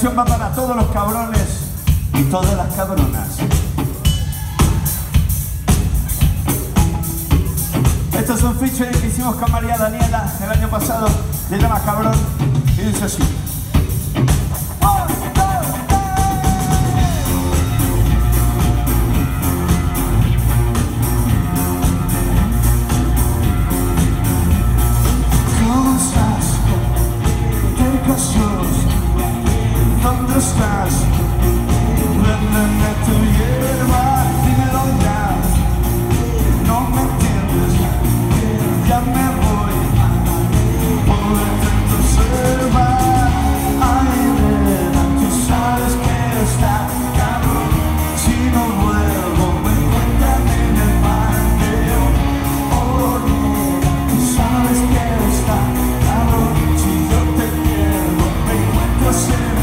canción va para todos los cabrones y todas las cabronas. Esto es un featuring que hicimos con María Daniela el año pasado, se llama Cabrón y dice así. ¿Cómo estás? ¿Qué cosas? ¿Dónde estás? Véndeme tu hierba, dímelo ya. No me entiendes, ya me voy. Póngate en tu selva. Ay, nena, tú sabes que está cabrón. Si no vuelvo, me encuentran en el panteón. Oh, nena, tú sabes que está cabrón. Si yo te pierdo, me encuentras en